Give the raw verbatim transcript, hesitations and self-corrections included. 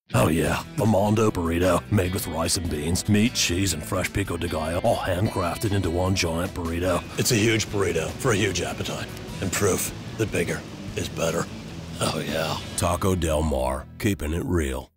Oh yeah, the mondo burrito, made with rice and beans, meat, cheese, and fresh pico de gallo, all handcrafted into one giant burrito. It's a huge burrito for a huge appetite, and proof that bigger is better. Oh yeah. Taco Del Mar, keeping it real.